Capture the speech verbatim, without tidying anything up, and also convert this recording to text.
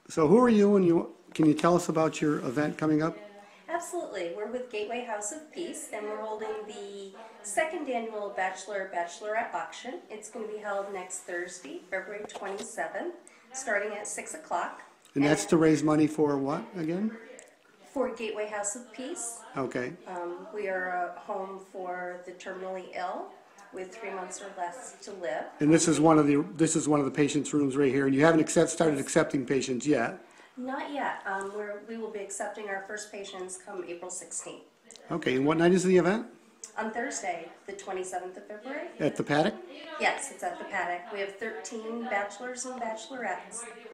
So who are you, and you can you tell us about your event coming up? Absolutely. We're with Gateway House of Peace, and we're holding the second annual Bachelor Bachelorette Auction. It's going to be held next Thursday, February twenty-seventh, starting at six o'clock. And that's to raise money for what again? For Gateway House of Peace. Okay. Um, we are a home for the terminally ill with three months or less to live. And this is one of the this is one of the patients' rooms right here, and you haven't accept, started accepting patients yet. Not yet. Um, we're, we will be accepting our first patients come April sixteenth. Okay. And what night is the event? On Thursday, the twenty-seventh of February. At the Paddock? Yes, it's at the Paddock. We have thirteen bachelors and bachelorettes.